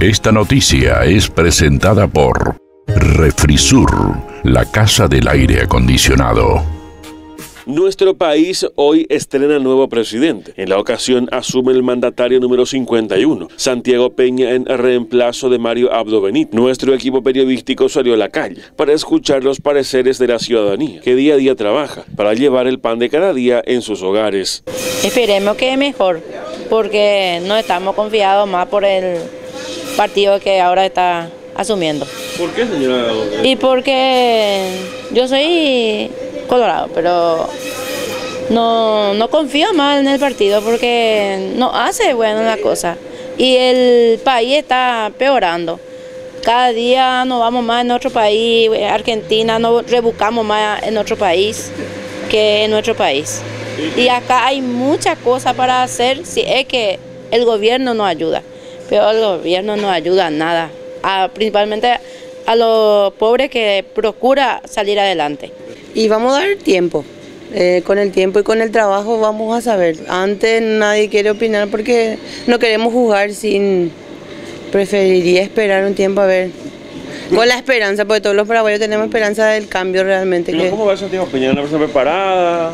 Esta noticia es presentada por Refrisur, la casa del aire acondicionado. Nuestro país hoy estrena nuevo presidente. En la ocasión asume el mandatario número 51, Santiago Peña, en reemplazo de Mario Abdo Benítez. Nuestro equipo periodístico salió a la calle para escuchar los pareceres de la ciudadanía, que día a día trabaja para llevar el pan de cada día en sus hogares. Esperemos que mejor, porque no estamos confiados más por el partido que ahora está asumiendo. ¿Por qué, señora? Y porque yo soy colorado, pero no confío más en el partido porque no hace bueno la cosa y el país está peorando. Cada día nos vamos más en otro país, Argentina, nos rebuscamos más en otro país que en nuestro país. Y acá hay muchas cosas para hacer si es que el gobierno nos ayuda, pero el gobierno no ayuda a nada, principalmente a los pobres que procura salir adelante. Y vamos a dar tiempo, con el tiempo y con el trabajo vamos a saber. Antes nadie quiere opinar porque no queremos juzgar preferiría esperar un tiempo a ver. Con la esperanza, porque todos los paraguayos tenemos esperanza del cambio realmente. ¿Cómo va Santiago Peña? ¿Una persona preparada?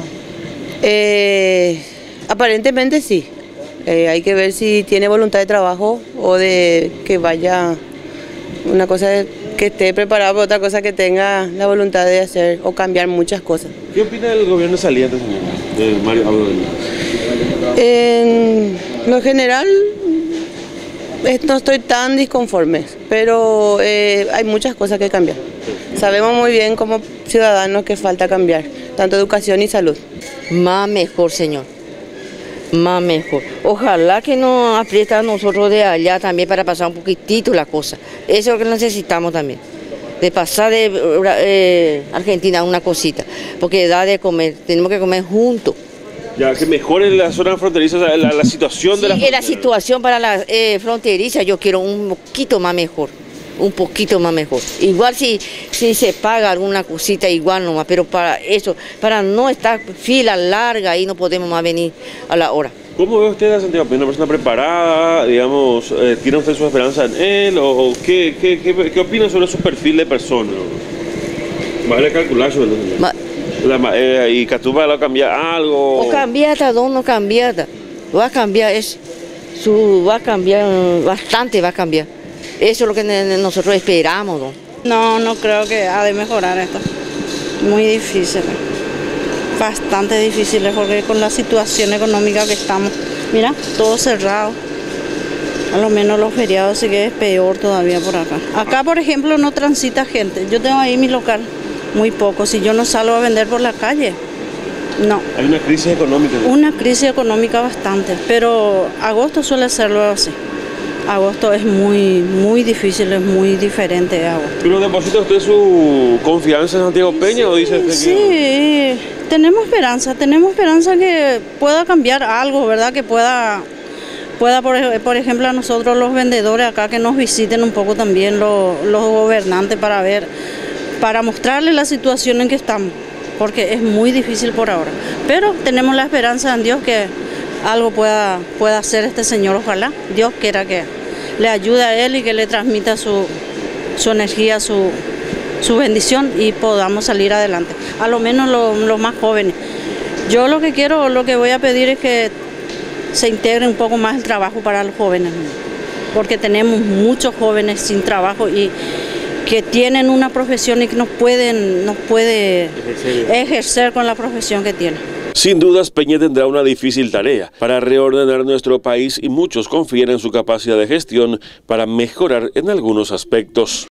Aparentemente sí. Hay que ver si tiene voluntad de trabajo o de que vaya una cosa que esté preparado para otra cosa, que tenga la voluntad de hacer o cambiar muchas cosas. ¿Qué opina del gobierno saliente, señora, de Mario Abdo Benítez? En lo general no estoy tan disconforme, pero hay muchas cosas que cambiar. Sabemos muy bien como ciudadanos que falta cambiar, tanto educación y salud. Más mejor, señor. Más mejor. Ojalá que nos aprieta a nosotros de allá también para pasar un poquitito la cosa. Eso es lo que necesitamos también. De pasar de Argentina una cosita. Porque da de comer, tenemos que comer juntos. Ya, que mejore la zona fronteriza, la situación sí, de la situación para la fronteriza yo quiero un poquito más mejor. Un poquito más mejor. Igual si se paga alguna cosita, igual nomás, pero para eso, para no estar fila larga y no podemos más venir a la hora. ¿Cómo ve usted a Santiago Peña? ¿Una persona preparada? Digamos, ¿tiene usted su esperanza en él? ¿O qué opina sobre su perfil de persona? ¿Vale a calcular sobre eso? ¿Y Catúpa va a cambiar algo? O cambiata, no cambiata. Va a cambiar eso. Va a cambiar, bastante va a cambiar. Eso es lo que nosotros esperamos, ¿no? No creo que ha de mejorar esto. Muy difícil. Bastante difícil, porque con la situación económica que estamos, mira, todo cerrado. A lo menos los feriados sí que es peor todavía por acá. Acá, por ejemplo, no transita gente. Yo tengo ahí mi local, muy poco. Si yo no salgo a vender por la calle, no. Hay una crisis económica, ¿no? Una crisis económica bastante, pero agosto suele serlo así. Agosto es muy difícil, es muy diferente de agosto. ¿Pero deposita usted su confianza en Santiago Peña o dice usted que...? Sí, tenemos esperanza que pueda cambiar algo, ¿verdad? Que pueda por ejemplo, a nosotros los vendedores acá que nos visiten un poco también los gobernantes para mostrarles la situación en que estamos, porque es muy difícil por ahora. Pero tenemos la esperanza en Dios que algo pueda hacer este señor, ojalá Dios quiera que le ayude a él y que le transmita su energía, su bendición y podamos salir adelante, a lo menos los más jóvenes. Yo lo que voy a pedir es que se integre un poco más el trabajo para los jóvenes, porque tenemos muchos jóvenes sin trabajo y que tienen una profesión y que no puede ejercer con la profesión que tienen. Sin dudas, Peña tendrá una difícil tarea para reordenar nuestro país y muchos confían en su capacidad de gestión para mejorar en algunos aspectos.